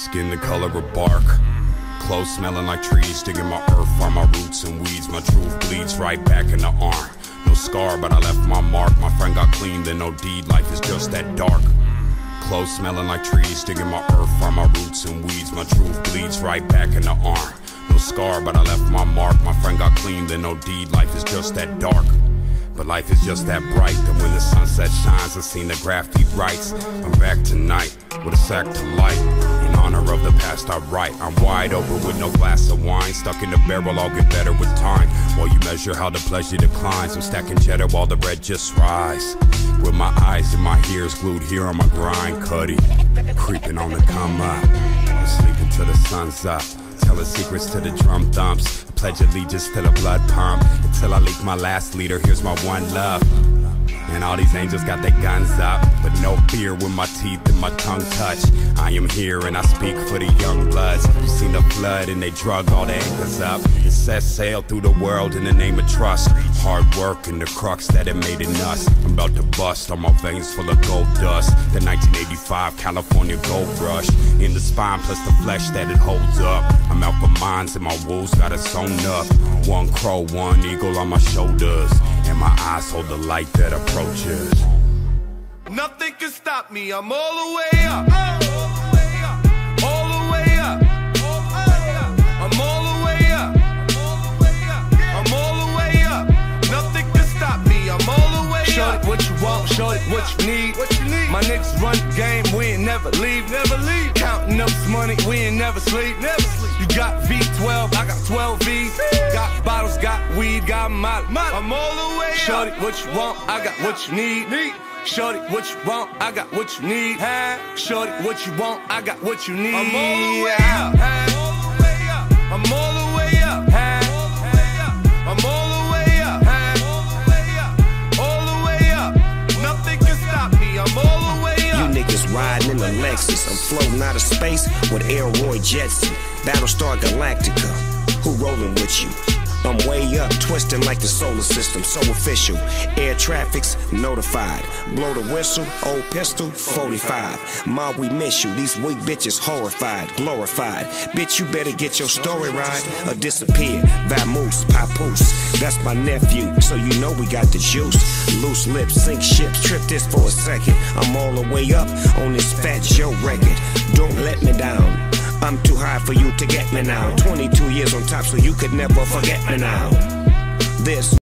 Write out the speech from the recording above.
Skin the color of bark, clothes smelling like trees. Digging my earth, find my roots and weeds. My truth bleeds right back in the arm. No scar, but I left my mark. My friend got clean, then no deed. Life is just that dark. Clothes smelling like trees. Digging my earth, find my roots and weeds. My truth bleeds right back in the arm. No scar, but I left my mark. My friend got clean, then no deed. Life is just that dark. But life is just that bright, that when the sunset shines, I seen the graffiti writes. I'm back tonight with a sack to light. In honor of the past I write. I'm wide open with no glass of wine. Stuck in the barrel, I'll get better with time. While you measure how the pleasure declines, I'm stacking cheddar while the bread just rise. With my eyes and my ears glued here on my grind, Cuddy creeping on the come up. I'm sleeping till the sun's up. Telling secrets to the drum thumps. Pledge allegiance to the blood pump. Until I leak my last leader, here's my one love. And all these angels got their guns up, but no fear when my teeth and my tongue touch. I am here and I speak for the young bloods. You seen the flood and they drug all the anchors up. It set sail through the world in the name of trust. Hard work and the crux that it made in us. I'm about to bust on my veins full of gold dust. The 1985 California gold rush. In the spine plus the flesh that it holds up. I'm out for mines and my wolves got it sewn up. One crow, one eagle on my shoulders. And my eyes hold the light that approaches. Nothing can stop me, I'm all the way up. All the way up. I'm all the way up. I'm all the way up. Nothing can stop me, I'm all the way up. Show it what you want, show it what you need. My niggas run the game, we ain't never leave. Counting up this money, we ain't never sleep. You got V12, I got 12 V's. Got bottles, got weed, got molly. I'm all the way up. Shorty, what you want, I got what you need. Shorty, what you want, I got what you need. Shorty, what you want, I got what you need. I'm all the way up. I'm all the way up. I'm all the way up. All the way up. Nothing can stop me, I'm all the way up. You niggas riding in a Lexus. I'm floating out of space with Elroy Jetson. Battlestar Galactica, who rolling with you? I'm way up, twisting like the solar system, so official. Air traffic's notified. Blow the whistle, old pistol, 45. Ma, we miss you, these weak bitches horrified, glorified. Bitch, you better get your story right or disappear. Vamoose, papoose, that's my nephew, so you know we got the juice. Loose lips, sink ships, trip this for a second. I'm all the way up on this Fat Joe record. Don't let me down. I'm too high for you to get me now. 22 years on top, so you could never forget me now. This